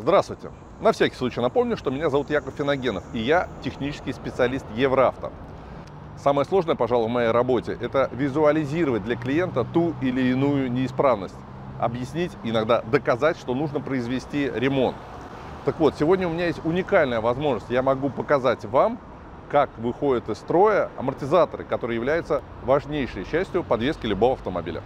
Здравствуйте! На всякий случай напомню, что меня зовут Яков Финогенов, и я технический специалист Евроавто. Самое сложное, пожалуй, в моей работе – это визуализировать для клиента ту или иную неисправность, объяснить, иногда доказать, что нужно произвести ремонт. Так вот, сегодня у меня есть уникальная возможность. Я могу показать вам, как выходят из строя амортизаторы, которые являются важнейшей частью подвески любого автомобиля.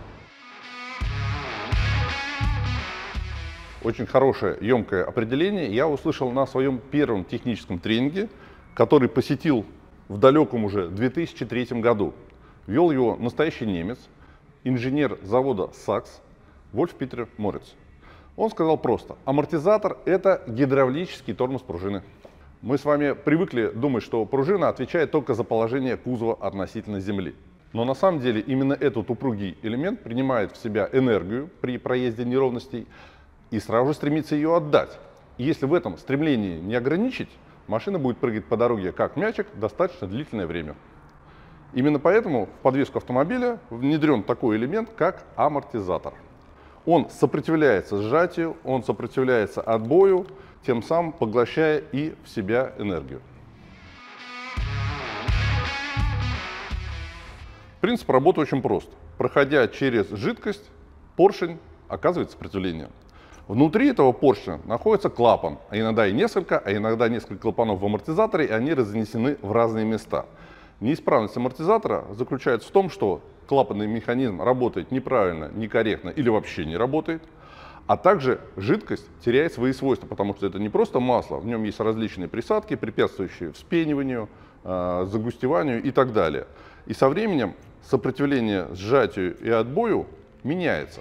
Очень хорошее, емкое определение я услышал на своем первом техническом тренинге, который посетил в далеком уже 2003 году. Вел его настоящий немец, инженер завода Сакс Вольф-Питер Мориц. Он сказал просто: амортизатор – это гидравлический тормоз пружины. Мы с вами привыкли думать, что пружина отвечает только за положение кузова относительно земли. Но на самом деле именно этот упругий элемент принимает в себя энергию при проезде неровностей и сразу же стремится ее отдать. И если в этом стремлении не ограничить, машина будет прыгать по дороге как мячик достаточно длительное время. Именно поэтому в подвеску автомобиля внедрен такой элемент, как амортизатор. Он сопротивляется сжатию, он сопротивляется отбою, тем самым поглощая и в себя энергию. Принцип работы очень прост. Проходя через жидкость, поршень оказывает сопротивление. Внутри этого поршня находится клапан, а иногда несколько клапанов в амортизаторе, и они разнесены в разные места. Неисправность амортизатора заключается в том, что клапанный механизм работает неправильно, некорректно или вообще не работает, а также жидкость теряет свои свойства, потому что это не просто масло, в нем есть различные присадки, препятствующие вспениванию, загустеванию и так далее. И со временем сопротивление сжатию и отбою меняется.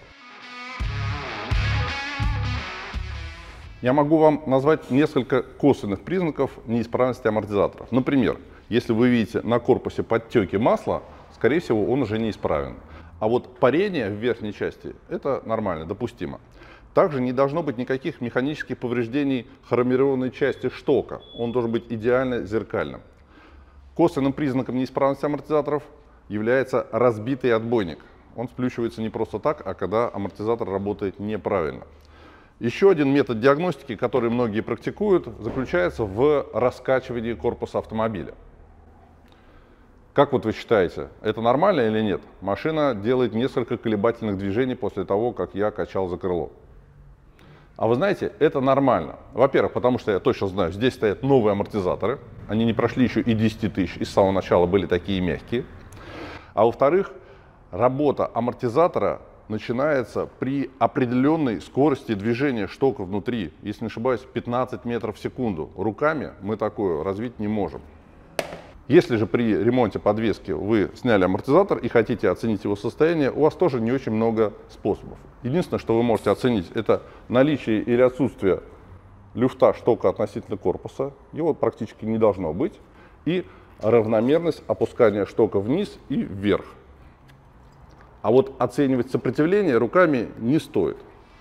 Я могу вам назвать несколько косвенных признаков неисправности амортизаторов. Например, если вы видите на корпусе подтеки масла, скорее всего, он уже неисправен. А вот парение в верхней части – это нормально, допустимо. Также не должно быть никаких механических повреждений хромированной части штока. Он должен быть идеально зеркальным. Косвенным признаком неисправности амортизаторов является разбитый отбойник. Он сплющивается не просто так, а когда амортизатор работает неправильно. Еще один метод диагностики, который многие практикуют, заключается в раскачивании корпуса автомобиля. Как вот вы считаете, это нормально или нет? Машина делает несколько колебательных движений после того, как я качал за крыло. А вы знаете, это нормально. Во-первых, потому что я точно знаю, здесь стоят новые амортизаторы. Они не прошли еще и 10 тысяч, и с самого начала были такие мягкие. А во-вторых, работа амортизатора начинается при определенной скорости движения штока внутри. Если не ошибаюсь, 15 метров в секунду. Руками мы такое развить не можем. Если же при ремонте подвески вы сняли амортизатор и хотите оценить его состояние, у вас тоже не очень много способов. Единственное, что вы можете оценить, это наличие или отсутствие люфта штока относительно корпуса. Его практически не должно быть. И равномерность опускания штока вниз и вверх. А вот оценивать сопротивление руками не стоит.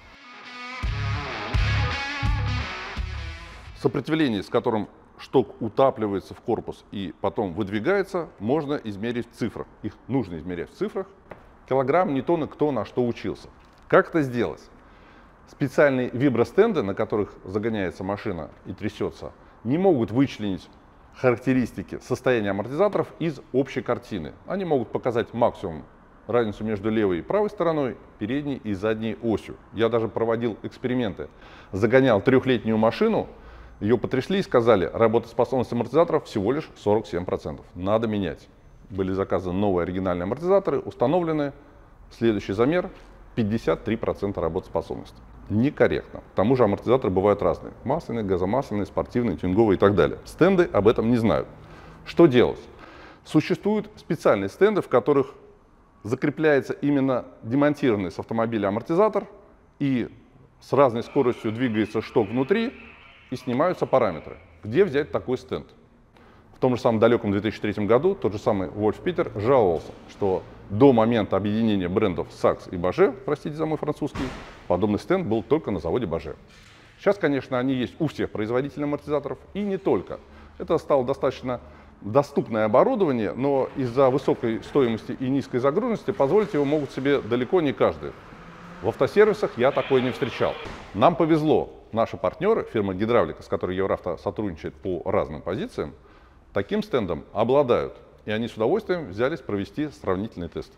Сопротивление, с которым шток утапливается в корпус и потом выдвигается, можно измерить в цифрах. Их нужно измерять в цифрах. Килограмм, не тонны, кто на что учился. Как это сделать? Специальные вибростенды, на которых загоняется машина и трясется, не могут вычленить характеристики состояния амортизаторов из общей картины. Они могут показать максимум разницу между левой и правой стороной, передней и задней осью. Я даже проводил эксперименты. Загонял трехлетнюю машину, ее потрясли и сказали, работоспособность амортизаторов всего лишь 47%. Надо менять. Были заказаны новые оригинальные амортизаторы, установлены. Следующий замер – 53% работоспособности. Некорректно. К тому же амортизаторы бывают разные. Масляные, газомасляные, спортивные, тюнинговые и так далее. Стенды об этом не знают. Что делать? Существуют специальные стенды, в которых закрепляется именно демонтированный с автомобиля амортизатор, и с разной скоростью двигается шток внутри, и снимаются параметры. Где взять такой стенд? В том же самом далеком 2003 году тот же самый Вольф-Питер жаловался, что до момента объединения брендов Сакс и Баже, простите за мой французский, подобный стенд был только на заводе Баже. Сейчас, конечно, они есть у всех производителей амортизаторов, и не только. Это стало достаточно доступное оборудование, но из-за высокой стоимости и низкой загруженности позволить его могут себе далеко не каждый. В автосервисах я такое не встречал. Нам повезло. наши партнеры, фирма Гидравлика, с которой Евроавто сотрудничает по разным позициям, таким стендом обладают. И они с удовольствием взялись провести сравнительный тест.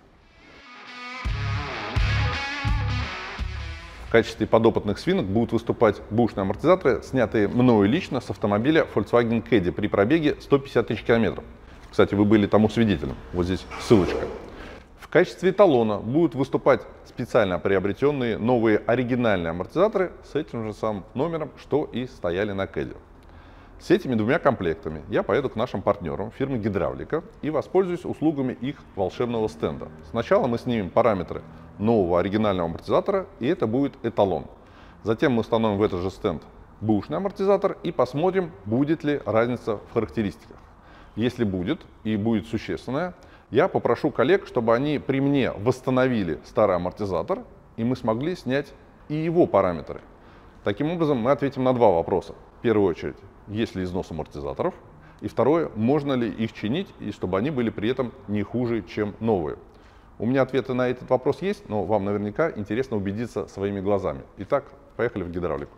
В качестве подопытных свинок будут выступать бэушные амортизаторы, снятые мною лично с автомобиля Volkswagen Caddy при пробеге 150 тысяч километров. Кстати, вы были тому свидетелем. Вот здесь ссылочка. В качестве эталона будут выступать специально приобретенные новые оригинальные амортизаторы с этим же самым номером, что и стояли на Caddy. С этими двумя комплектами я поеду к нашим партнерам, фирме Гидравлика, и воспользуюсь услугами их волшебного стенда. Сначала мы снимем параметры нового оригинального амортизатора, и это будет эталон. Затем мы установим в этот же стенд бэушный амортизатор и посмотрим, будет ли разница в характеристиках. Если будет, и будет существенная, я попрошу коллег, чтобы они при мне восстановили старый амортизатор, и мы смогли снять и его параметры. Таким образом, мы ответим на два вопроса. В первую очередь, есть ли износ амортизаторов, и второе, можно ли их чинить, и чтобы они были при этом не хуже, чем новые. У меня ответы на этот вопрос есть, но вам наверняка интересно убедиться своими глазами. Итак, поехали в гидравлику.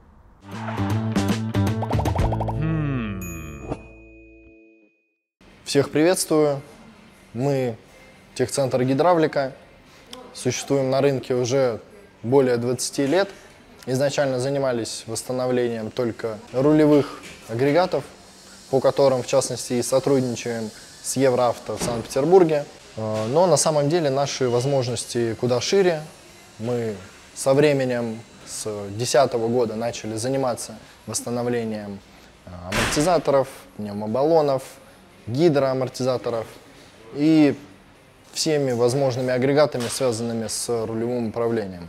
Всех приветствую. Мы техцентр Гидравлика. Существуем на рынке уже более 20 лет. Изначально занимались восстановлением только рулевых агрегатов, по которым, в частности, и сотрудничаем с Евроавто в Санкт-Петербурге. Но на самом деле наши возможности куда шире. Мы со временем, с 2010 года, начали заниматься восстановлением амортизаторов, пневмобаллонов, гидроамортизаторов и всеми возможными агрегатами, связанными с рулевым управлением.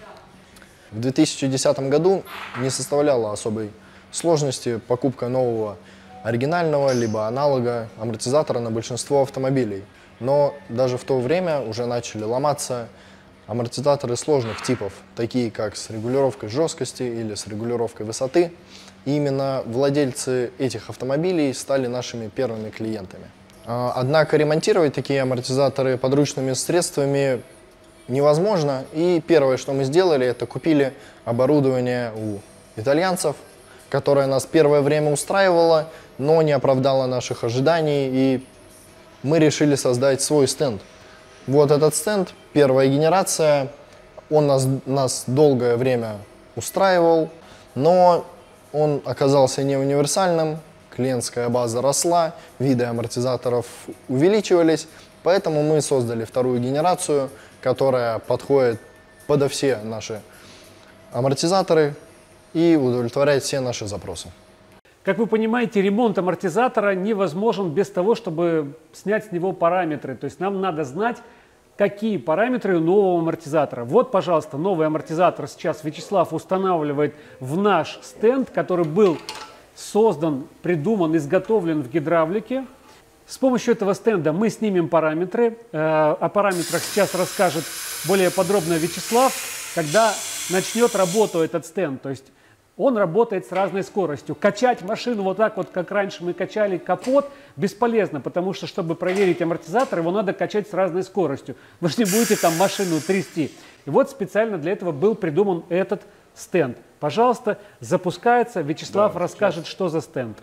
В 2010 году не составляло особой сложности покупка нового оригинального либо аналога амортизатора на большинство автомобилей. Но даже в то время уже начали ломаться амортизаторы сложных типов, такие как с регулировкой жесткости или с регулировкой высоты. И именно владельцы этих автомобилей стали нашими первыми клиентами. Однако ремонтировать такие амортизаторы подручными средствами невозможно. И первое, что мы сделали, это купили оборудование у итальянцев, которое нас первое время устраивало, но не оправдало наших ожиданий, и мы решили создать свой стенд. Вот этот стенд, первая генерация, он нас долгое время устраивал, но он оказался не универсальным, клиентская база росла, виды амортизаторов увеличивались, поэтому мы создали вторую генерацию, которая подходит подо все наши амортизаторы и удовлетворяет все наши запросы. Как вы понимаете, ремонт амортизатора невозможен без того, чтобы снять с него параметры. То есть нам надо знать, какие параметры у нового амортизатора. Вот, пожалуйста, новый амортизатор сейчас Вячеслав устанавливает в наш стенд, который был создан, придуман, изготовлен в гидравлике. С помощью этого стенда мы снимем параметры. О параметрах сейчас расскажет более подробно Вячеслав, когда начнет работу этот стенд. То есть он работает с разной скоростью. Качать машину вот так вот, как раньше мы качали капот, бесполезно, потому что, чтобы проверить амортизатор, его надо качать с разной скоростью. Вы же не будете там машину трясти. И вот специально для этого был придуман этот стенд. Пожалуйста, запускается. Вячеслав расскажет, что за стенд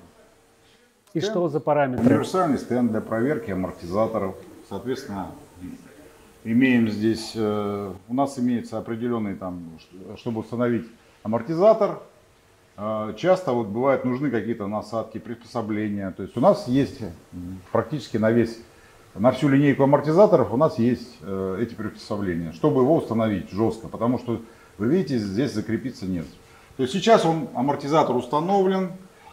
и что за параметры. Универсальный стенд для проверки амортизаторов. Соответственно, имеем здесь, у нас имеется определенный, чтобы установить амортизатор, часто вот бывают нужны какие-то насадки, приспособления. То есть у нас есть практически на всю линейку амортизаторов у нас есть эти приспособления, чтобы его установить жестко, потому что, вы видите, здесь закрепиться нет. То есть сейчас амортизатор установлен,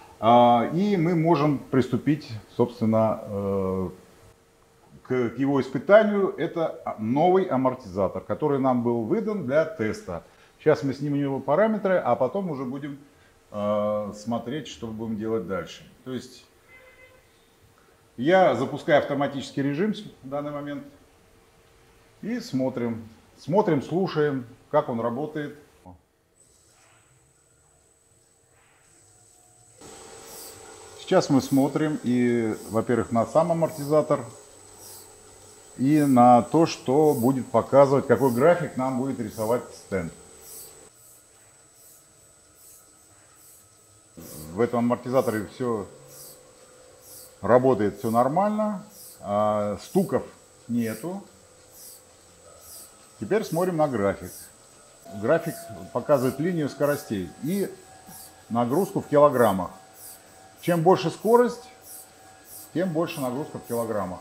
и мы можем приступить, собственно, к его испытанию. Это новый амортизатор, который нам был выдан для теста. Сейчас мы снимем его параметры, а потом уже будем смотреть, что мы будем делать дальше. То есть я запускаю автоматический режим в данный момент и смотрим, слушаем, как он работает. Сейчас мы смотрим и, во-первых, на сам амортизатор, и на то, что будет показывать, какой график нам будет рисовать стенд. в этом амортизаторе все работает, все нормально, стуков нету. Теперь смотрим на график. График показывает линию скоростей и нагрузку в килограммах. Чем больше скорость, тем больше нагрузка в килограммах.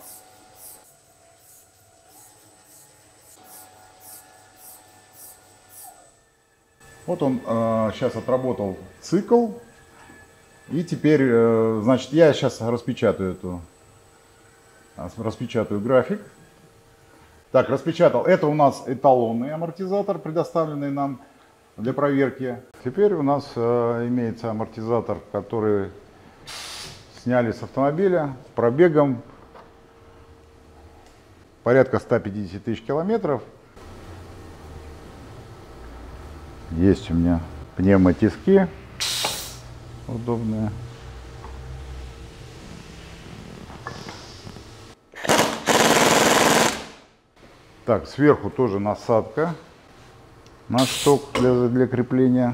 Вот он сейчас отработал цикл. И теперь, значит, я сейчас распечатаю график. Так, распечатал. Это у нас эталонный амортизатор, предоставленный нам для проверки. Теперь у нас имеется амортизатор, который сняли с автомобиля с пробегом порядка 150 тысяч километров. Есть у меня пневмотиски удобные. Так, сверху тоже насадка на шток для крепления.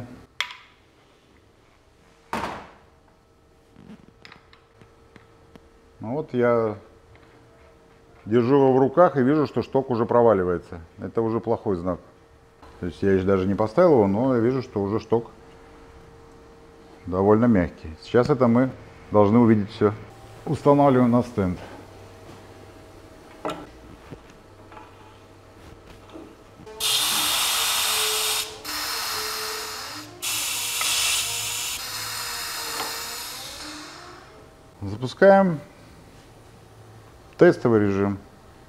Ну вот я держу его в руках и вижу, что шток уже проваливается. Это уже плохой знак. То есть я еще даже не поставил его, но я вижу, что уже шток довольно мягкий. Сейчас это мы должны увидеть все. Устанавливаем на стенд. Запускаем тестовый режим.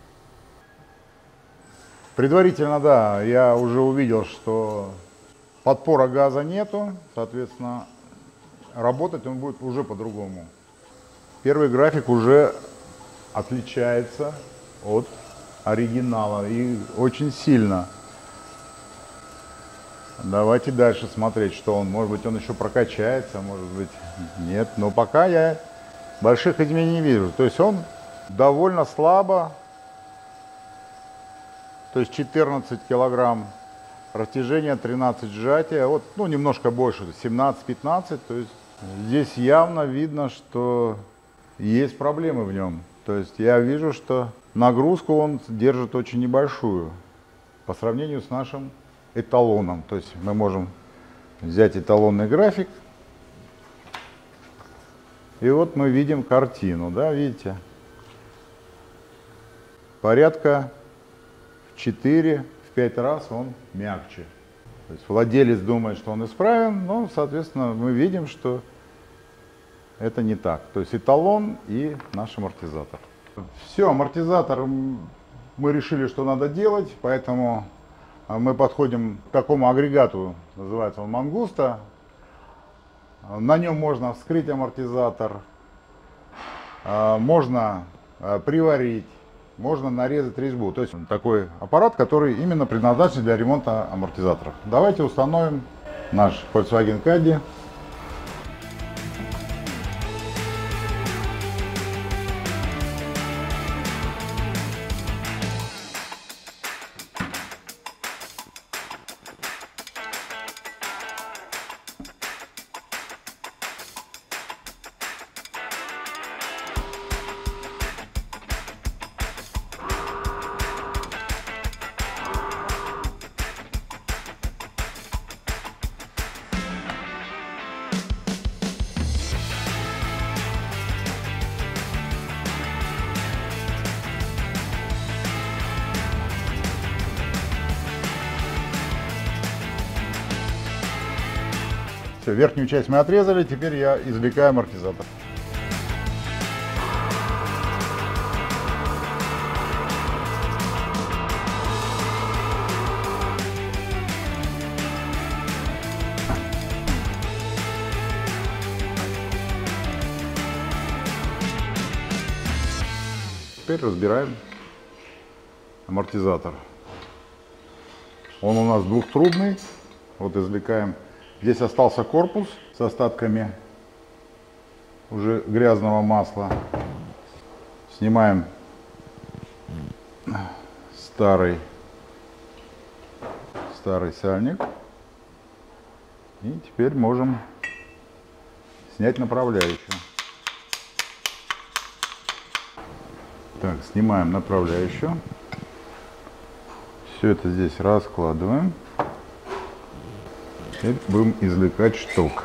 Предварительно, да, я уже увидел, что подпора газа нету, соответственно, работать он будет уже по-другому. Первый график уже отличается от оригинала и очень сильно. Давайте дальше смотреть, что он, может быть, он еще прокачается, может быть, нет, но пока я больших изменений не вижу. То есть он довольно слабо, то есть 14 килограмм растяжения, 13 сжатия, вот, ну, немножко больше, 17-15, то есть здесь явно видно, что есть проблемы в нем. То есть я вижу, что нагрузку он держит очень небольшую по сравнению с нашим эталоном. То есть мы можем взять эталонный график, и вот мы видим картину, да, видите? Порядка в 4-5 раз он мягче. То есть владелец думает, что он исправен, но, соответственно, мы видим, что это не так. То есть эталон и наш амортизатор. Все, амортизатор мы решили, что надо делать, поэтому мы подходим к такому агрегату, называется он Мангуста. На нем можно вскрыть амортизатор, можно приварить, можно нарезать резьбу. То есть такой аппарат, который именно предназначен для ремонта амортизаторов. Давайте установим наш Volkswagen Caddy. Все, верхнюю часть мы отрезали, теперь я извлекаю амортизатор. Теперь разбираем амортизатор. Он у нас двухтрубный. Вот извлекаем. Здесь остался корпус с остатками уже грязного масла. Снимаем старый сальник. И теперь можем снять направляющую. Так, снимаем направляющую. Все это здесь раскладываем. Теперь будем извлекать шток.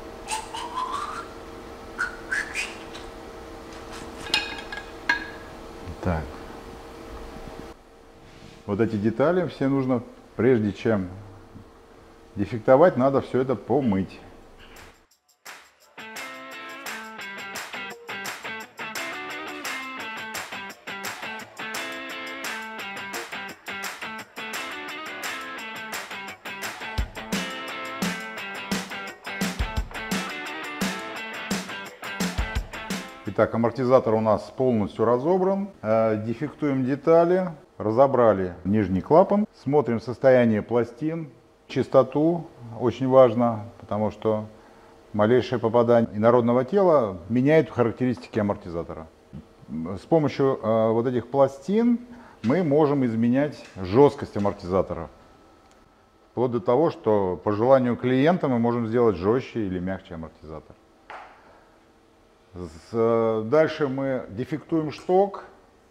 Так. Вот эти детали все нужно, прежде чем дефектовать, надо все это помыть. Итак, амортизатор у нас полностью разобран. Дефектуем детали, разобрали нижний клапан, смотрим состояние пластин, чистоту, очень важно, потому что малейшее попадание инородного тела меняет характеристики амортизатора. С помощью вот этих пластин мы можем изменять жесткость амортизатора. Вплоть до того, что по желанию клиента мы можем сделать жестче или мягче амортизатор. Дальше мы дефектуем шток.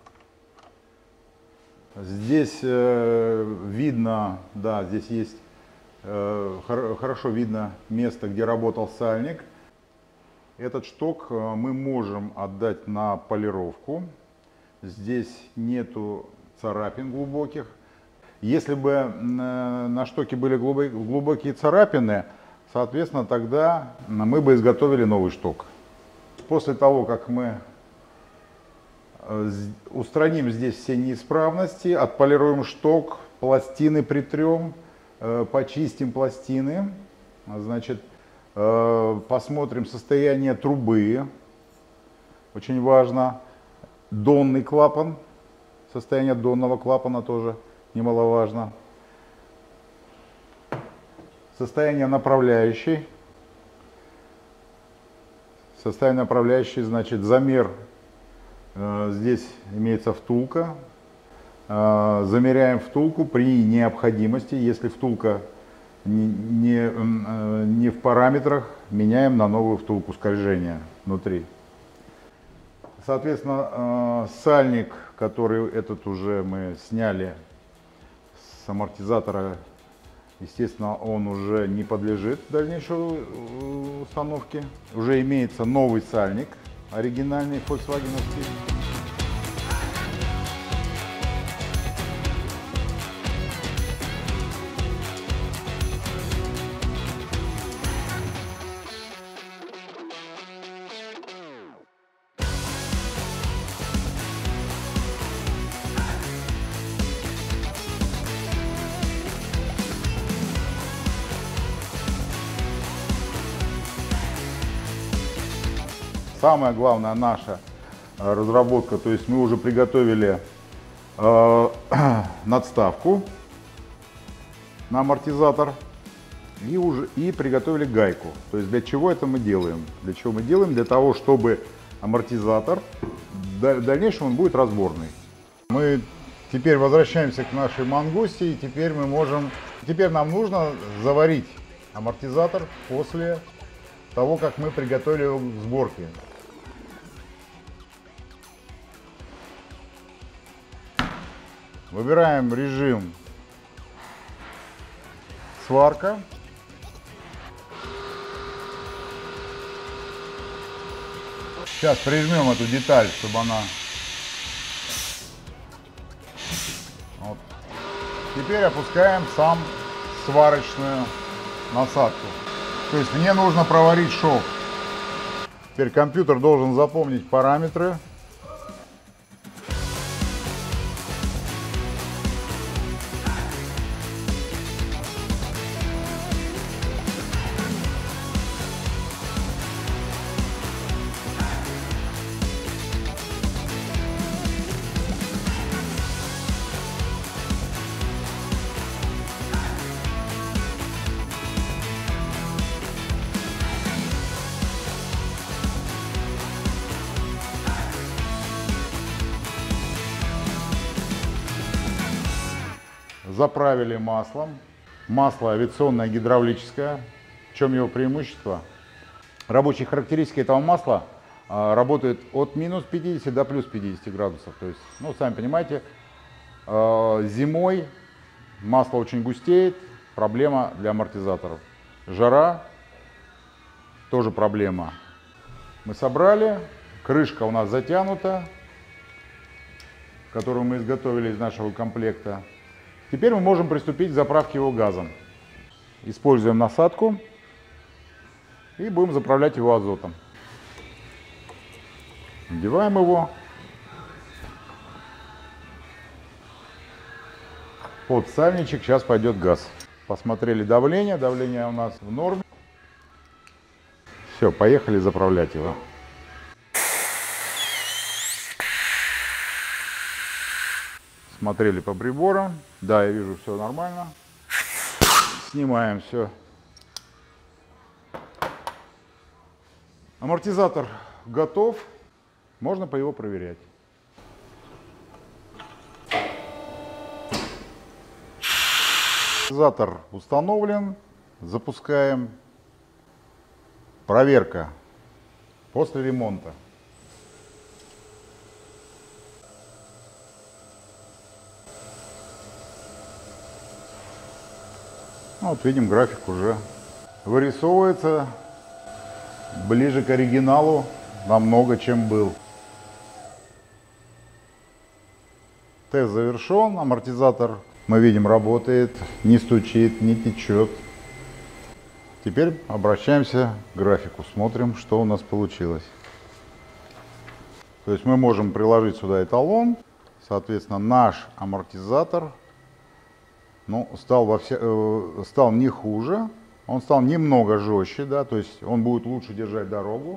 Здесь видно, да, здесь есть, хорошо видно место, где работал сальник. Этот шток мы можем отдать на полировку. Здесь нету царапин глубоких. Если бы на штоке были глубокие царапины, соответственно, тогда мы бы изготовили новый шток. После того, как мы устраним здесь все неисправности, отполируем шток, пластины притрем, почистим пластины, значит, посмотрим состояние трубы, очень важно, донный клапан, состояние донного клапана тоже немаловажно, состояние направляющей. Состояние направляющей, значит, замер, здесь имеется втулка, замеряем втулку при необходимости, если втулка не в параметрах, меняем на новую втулку скольжения внутри. Соответственно, сальник, который этот уже мы сняли с амортизатора, естественно, он уже не подлежит дальнейшей установке. Уже имеется новый сальник, оригинальный фольксвагеновский. Самая главная наша разработка, то есть мы уже приготовили надставку на амортизатор и приготовили гайку. То есть для чего это мы делаем? Для чего мы делаем? Для того, чтобы амортизатор, в дальнейшем он будет разборный. Мы теперь возвращаемся к нашей мангусте, и теперь нам нужно заварить амортизатор после того, как мы приготовили его к сборке. Выбираем режим сварка. Сейчас прижмем эту деталь, чтобы она... Вот. Теперь опускаем сам сварочную насадку. То есть мне нужно проварить шов. Теперь компьютер должен запомнить параметры. Заправили маслом. Масло авиационное гидравлическое. В чем его преимущество? рабочие характеристики этого масла работают от минус 50 до плюс 50 градусов. То есть, ну, сами понимаете, зимой масло очень густеет, проблема для амортизаторов. Жара тоже проблема. Мы собрали, крышка у нас затянута, которую мы изготовили из нашего комплекта. Теперь мы можем приступить к заправке его газом. Используем насадку и будем заправлять его азотом. Надеваем его. Под сальничек сейчас пойдет газ. Посмотрели давление, давление у нас в норме. Все, поехали заправлять его. Смотрели по приборам. Да, я вижу, все нормально. Снимаем все. Амортизатор готов. Можно по его проверять. Амортизатор установлен. Запускаем. Проверка после ремонта. Вот видим, график уже вырисовывается ближе к оригиналу намного, чем был. Тест завершен, амортизатор, мы видим, работает, не стучит, не течет. Теперь обращаемся к графику, смотрим, что у нас получилось. То есть мы можем приложить сюда эталон, соответственно, наш амортизатор, ну, стал не хуже, он стал немного жестче, да, то есть он будет лучше держать дорогу.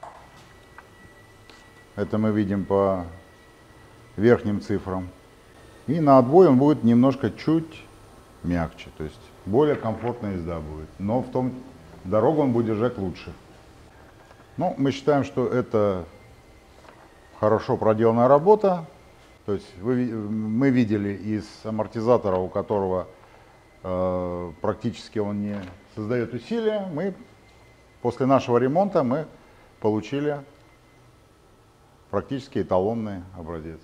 Это мы видим по верхним цифрам. И на отбой он будет немножко чуть мягче, то есть более комфортная езда будет, но в том дорогу он будет держать лучше. Ну, мы считаем, что это хорошо проделанная работа. То есть мы видели из амортизатора, у которого практически он не создает усилия, после нашего ремонта мы получили практически эталонный образец.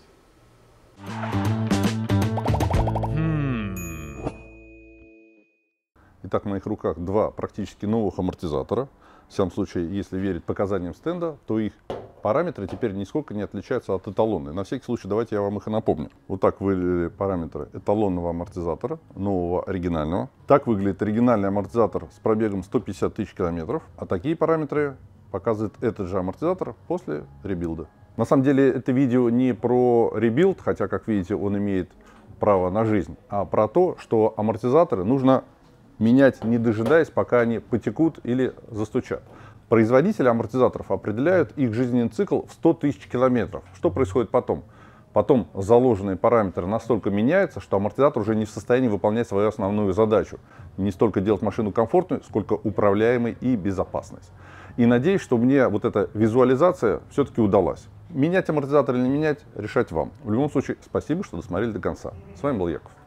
Итак, в моих руках два практически новых амортизатора. В всяком случае, если верить показаниям стенда, то их параметры теперь нисколько не отличаются от эталонной. На всякий случай, давайте я вам их и напомню. Вот так выглядели параметры эталонного амортизатора, нового, оригинального. Так выглядит оригинальный амортизатор с пробегом 150 тысяч километров. А такие параметры показывает этот же амортизатор после ребилда. На самом деле, это видео не про ребилд, хотя, как видите, он имеет право на жизнь, а про то, что амортизаторы нужно менять, не дожидаясь, пока они потекут или застучат. Производители амортизаторов определяют их жизненный цикл в 100 тысяч километров. Что происходит потом? Потом заложенные параметры настолько меняются, что амортизатор уже не в состоянии выполнять свою основную задачу. Не столько делать машину комфортной, сколько управляемой и безопасной. И надеюсь, что мне вот эта визуализация все-таки удалась. Менять амортизатор или не менять, решать вам. В любом случае, спасибо, что досмотрели до конца. С вами был Яков.